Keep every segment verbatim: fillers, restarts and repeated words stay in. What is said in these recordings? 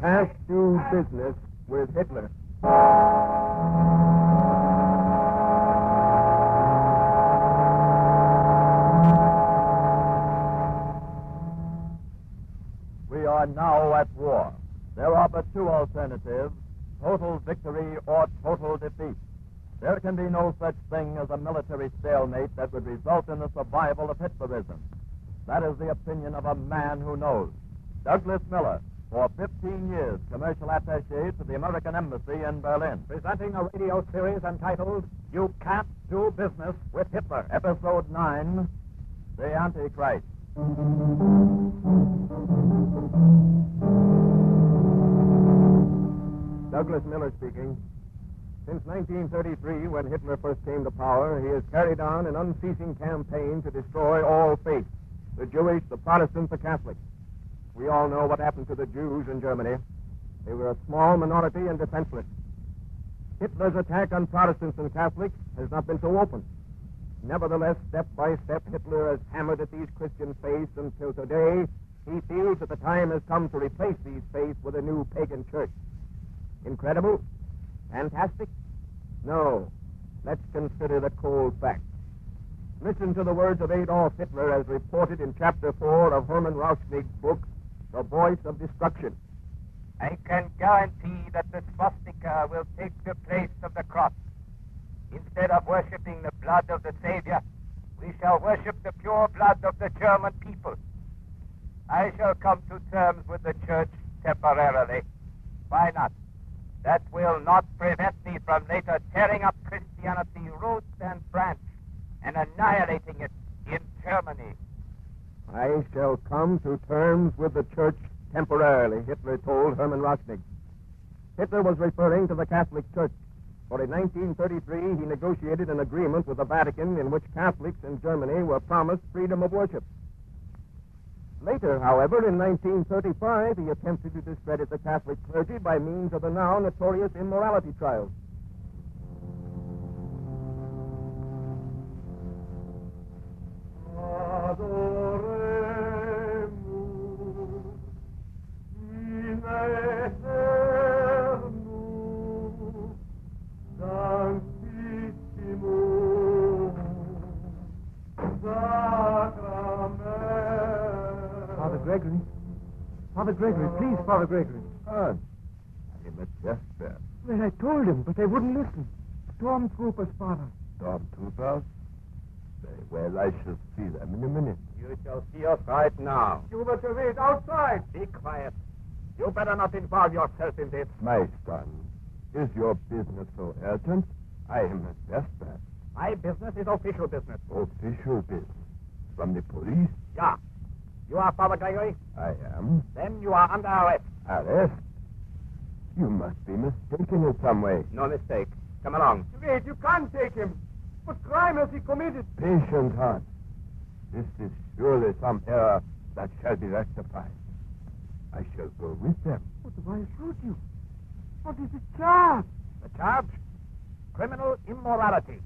Past due business with Hitler. We are now at war. There are but two alternatives, total victory or total defeat. There can be no such thing as a military stalemate that would result in the survival of Hitlerism. That is the opinion of a man who knows. Douglas Miller, for fifteen years, commercial attaché to the American Embassy in Berlin. Presenting a radio series entitled, You Can't Do Business with Hitler. Episode nine, The Antichrist. Douglas Miller speaking. Since nineteen thirty-three, when Hitler first came to power, he has carried on an unceasing campaign to destroy all faiths, the Jewish, the Protestants, the Catholics. We all know what happened to the Jews in Germany. They were a small minority and defenseless. Hitler's attack on Protestants and Catholics has not been so open. Nevertheless, step by step, Hitler has hammered at these Christian faiths until today he feels that the time has come to replace these faiths with a new pagan church. Incredible? Fantastic? No. Let's consider the cold facts. Listen to the words of Adolf Hitler as reported in Chapter four of Hermann Rauschnig's book, The Voice of Destruction. I can guarantee that the swastika will take the place of the cross. Instead of worshipping the blood of the Savior, we shall worship the pure blood of the German people. I shall come to terms with the church temporarily. Why not? That will not prevent me from later tearing up Christianity root and branch and annihilating it in Germany. I shall come to terms with the church temporarily, Hitler told Hermann Rauschnig. Hitler was referring to the Catholic Church, for in nineteen thirty-three he negotiated an agreement with the Vatican in which Catholics in Germany were promised freedom of worship. Later, however, in nineteen thirty-five, he attempted to discredit the Catholic clergy by means of the now notorious immorality trials. Father Gregory. Father Gregory, please, Father Gregory. Ah, I'm at deathbed. Well, I told him, but they wouldn't listen. Stormtroopers, Father. Stormtroopers? Very well, I shall see them in a minute. You shall see us right now. Hubert, wait outside. Be quiet. You better not involve yourself in this. My son, is your business so urgent? I am at deathbed. My business is official business. Official business? From the police? Yeah. You are Father Gregory? I am. Then you are under arrest. Arrest? You must be mistaken in some way. No mistake. Come along. Wait, you can't take him. What crime has he committed? Patient heart. This is surely some error that shall be rectified. I shall go with them. But why should you? What is the charge? The charge? Criminal immorality.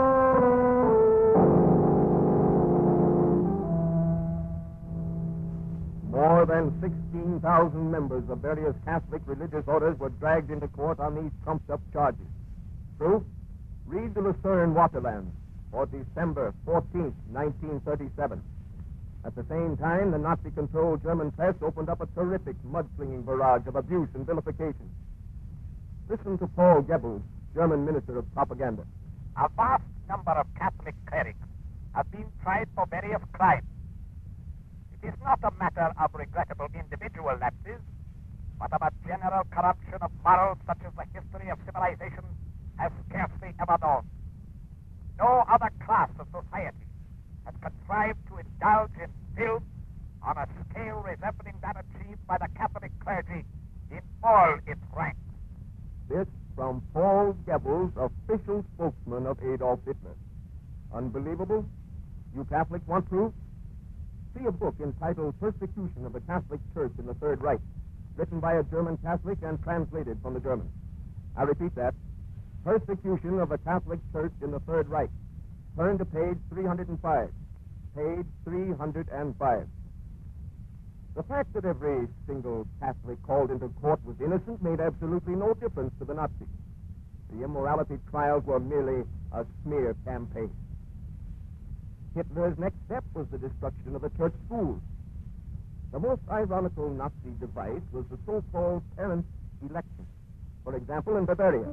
More than sixteen thousand members of various Catholic religious orders were dragged into court on these trumped-up charges. Proof? Read the Lucerne Waterland for December fourteenth, nineteen thirty-seven. At the same time, the Nazi-controlled German press opened up a terrific mudslinging barrage of abuse and vilification. Listen to Paul Goebbels, German Minister of Propaganda. A vast number of Catholic clerics have been tried for various crimes. It is not a matter of regrettable individual lapses, but of a general corruption of morals such as the history of civilization has scarcely ever known. No other class of society has contrived to indulge in filth on a scale resembling that achieved by the Catholic clergy in all its ranks. This from Paul Goebbels, official spokesman of Adolf Hitler. Unbelievable? You Catholics want proof? See a book entitled Persecution of the Catholic Church in the Third Reich, written by a German Catholic and translated from the German. I repeat that. Persecution of the Catholic Church in the Third Reich. Turn to page three hundred five. Page three hundred five. The fact that every single Catholic called into court was innocent made absolutely no difference to the Nazis. The immorality trials were merely a smear campaign. Hitler's next step was the destruction of the church schools. The most ironical Nazi device was the so-called parent election. For example, in Bavaria.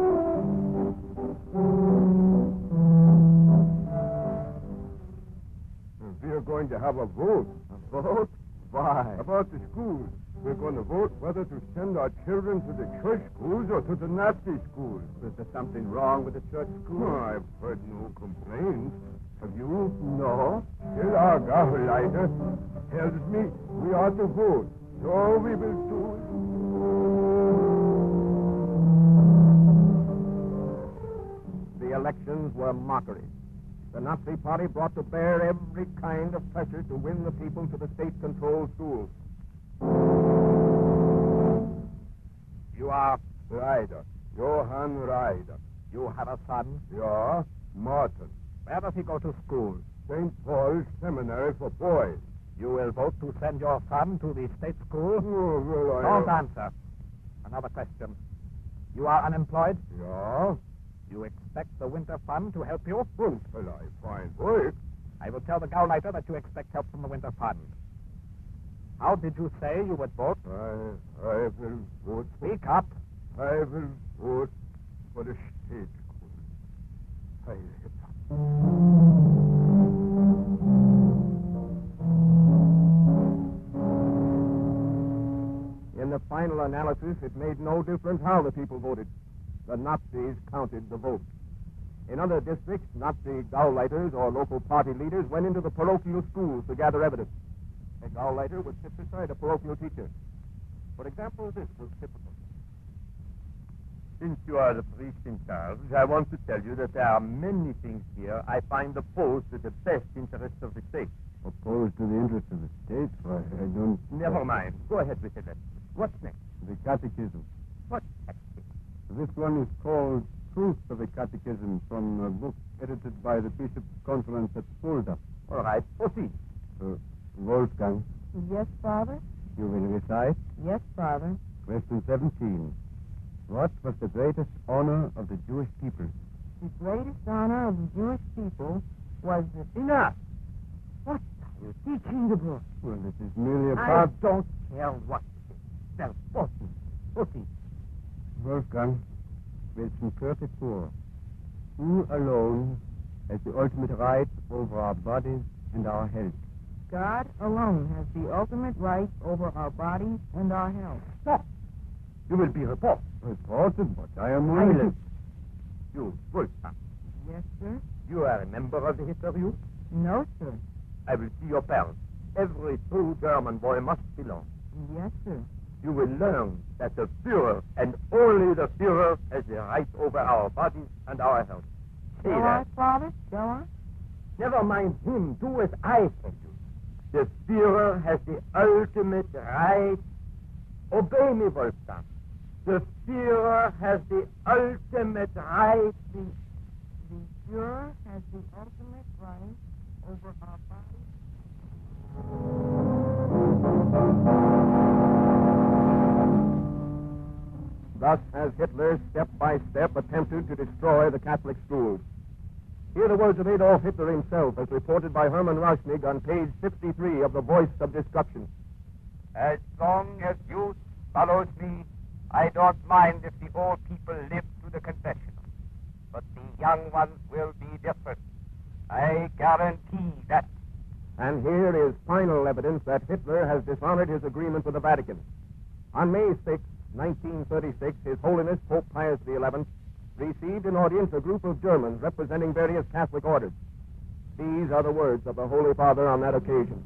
We are going to have a vote. A vote? Why? About the schools. We're going to vote whether to send our children to the church schools or to the Nazi schools. Is there something wrong with the church schools? Oh, I've heard no complaints. Have you? No. Still, our Gauleiter tells me we ought to vote. So we will do it. The elections were mockery. The Nazi Party brought to bear every kind of pressure to win the people to the state-controlled schools. You are... Ryder. Johann Ryder. You have a son? Yeah, Martin. Where does he go to school? Saint Paul's Seminary for Boys. You will vote to send your son to the state school? Oh, well, I... Don't answer. Another question. You are unemployed? Yeah? You expect the winter fund to help you? Until I find work. I will tell the Gauleiter that you expect help from the winter fund. How did you say you would vote? I, I will vote. Speak up. I will vote for the state school. Heil Hitler. In the final analysis, it made no difference how the people voted. The Nazis counted the vote. In other districts, Nazi Gauleiters or local party leaders went into the parochial schools to gather evidence. A Gauleiter would sit beside a parochial teacher. For example, this was typical. Since you are the priest in charge, I want to tell you that there are many things here I find opposed to the best interests of the state. Opposed to the interests of the state? Why, I don't... Never mind. Go ahead with the lesson. What's next? The catechism. What catechism? This one is called Truth of the Catechism from a book edited by the Bishop's Conference at Fulda. All right, proceed. Uh, Wolfgang, Yes, Father? you will recite Yes, Father. question seventeen. What was the greatest honor of the Jewish people? The greatest honor of the Jewish people was the... Enough! What are you teaching the book? Well, this is merely a I part... don't care what it is. Now, proceed. Proceed. Wolfgang, question thirty-four. Who alone has the ultimate right over our bodies and our health? God alone has the ultimate right over our bodies and our health. Stop. You will be reported. Reported, but I am willing. Silence. You, Wolfgang. Yes, sir? You are a member of the Hitler Youth? No, sir. I will see your parents. Every true German boy must belong. Yes, sir. You will learn that the Führer, and only the Führer, has the right over our bodies and our health. Say Shall I, that. Father? Shall I? Never mind him. Do as I tell you. The Führer has the ultimate right. Obey me, Wolfgang. The Führer has the ultimate right. The, the Führer has the ultimate right over our bodies. Thus has Hitler step by step attempted to destroy the Catholic schools. Hear the words of Adolf Hitler himself as reported by Hermann Rauschnig on page fifty-three of The Voice of Destruction. As long as youth follows me, I don't mind if the old people live to the confessional. But the young ones will be different. I guarantee that. And here is final evidence that Hitler has dishonored his agreement with the Vatican. On May sixth, nineteen thirty-six, His Holiness Pope Pius the eleventh received in audience a group of Germans representing various Catholic orders. These are the words of the Holy Father on that occasion.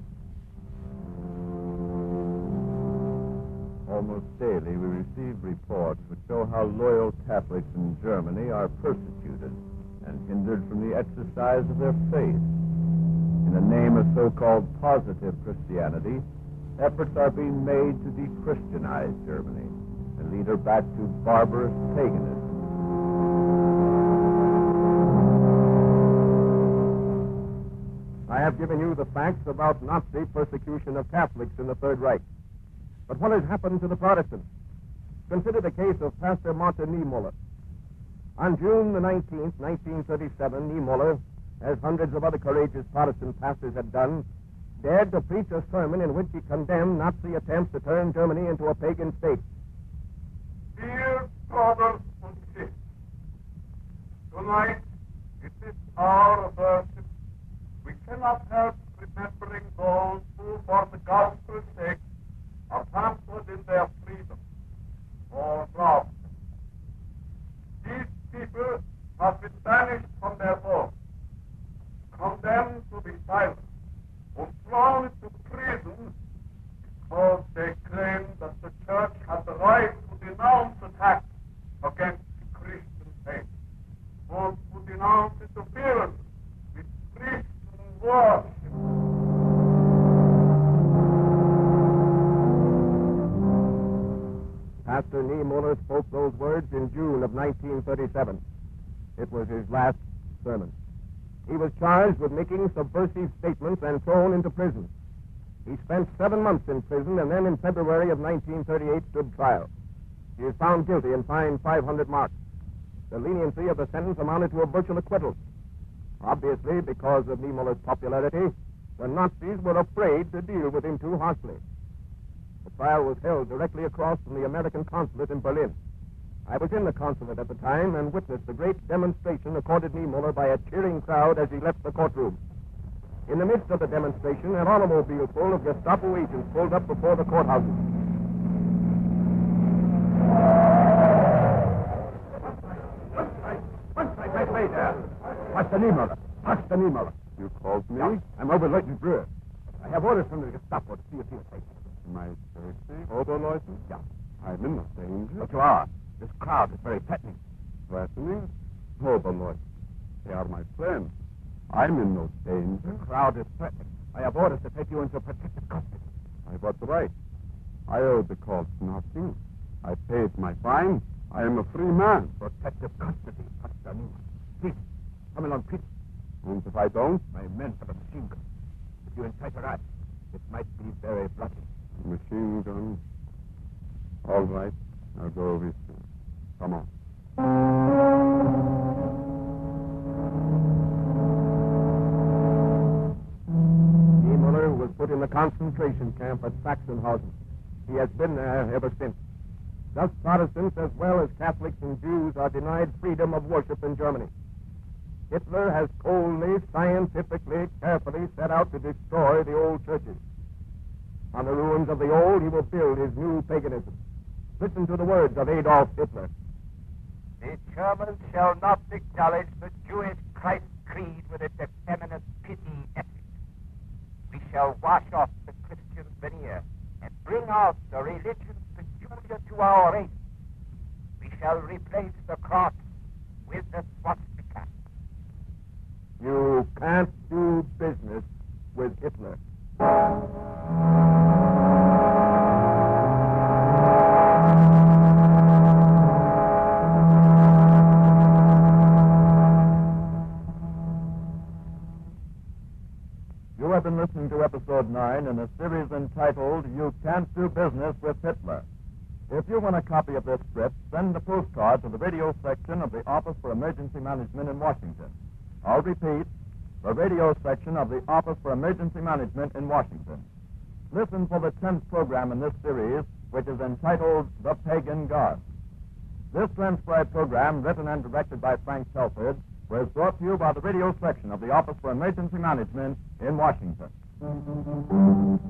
Almost daily we receive reports which show how loyal Catholics in Germany are persecuted and hindered from the exercise of their faith. In the name of so-called positive Christianity, efforts are being made to de-Christianize Germany and lead her back to barbarous paganism. I have I've given you the facts about Nazi persecution of Catholics in the Third Reich. But what has happened to the Protestants? Consider the case of Pastor Martin Niemöller. On June the nineteenth, nineteen thirty-seven, Niemöller, as hundreds of other courageous Protestant pastors had done, dared to preach a sermon in which he condemned Nazi attempts to turn Germany into a pagan state. Dear brothers and sisters, tonight, it is our worship. We cannot help remembering those who, for the gospel's sake, are hampered in their freedom or robbed. These people have been banished from their homes, condemned to be silent, or thrown into prison because they claim that the church has the right to denounce attacks against the Christian faith, or to denounce interference with Christian worship. Pastor Niemöller spoke those words in June of nineteen thirty-seven. It was his last sermon. He was charged with making subversive statements and thrown into prison. He spent seven months in prison and then in February of nineteen thirty-eight stood trial. He was found guilty and fined five hundred marks. The leniency of the sentence amounted to a virtual acquittal. Obviously, because of Niemöller's popularity, the Nazis were afraid to deal with him too harshly. The trial was held directly across from the American consulate in Berlin. I was in the consulate at the time and witnessed the great demonstration accorded Niemöller by a cheering crowd as he left the courtroom. In the midst of the demonstration, an automobile full of Gestapo agents pulled up before the courthouses. Wait, wait there. Pastor Niemöller. Pastor Niemöller. You called me? Yeah, I'm Oberleutnant Breuer. I have orders from the Gestapo to see you to your place. My safety? Oberleutnant? Yeah. I'm in no danger. But you are. This crowd is very threatening. Threatening? Oberleutnant. They are my friends. I'm in no danger. The crowd is threatening. I have orders to take you into protective custody. I've got the right. I owe the court nothing. I paid my fine. I am a free man. Protective custody, Pastor Niemöller. Please, come along, please. And if I don't? My men have a machine gun. If you incite a rat, it might be very bloody. Machine gun? All right. I'll go with you. Come on. Niemöller was put in the concentration camp at Sachsenhausen. He has been there ever since. Thus, Protestants as well as Catholics and Jews are denied freedom of worship in Germany. Hitler has coldly, scientifically, carefully set out to destroy the old churches. On the ruins of the old, he will build his new paganism. Listen to the words of Adolf Hitler. The Germans shall not acknowledge the Jewish Christ creed with its effeminate pity ethic. We shall wash off the Christian veneer and bring out the religion peculiar to our race. We shall replace the cross with the swastika. You can't do business with Hitler. You have been listening to episode nine in a series entitled You Can't Do Business with Hitler. If you want a copy of this script, send a postcard to the radio section of the Office for Emergency Management in Washington. I'll repeat, the radio section of the Office for Emergency Management in Washington. Listen for the tenth program in this series, which is entitled The Pagan God. This transcribed program, written and directed by Frank Telford, was brought to you by the radio section of the Office for Emergency Management in Washington.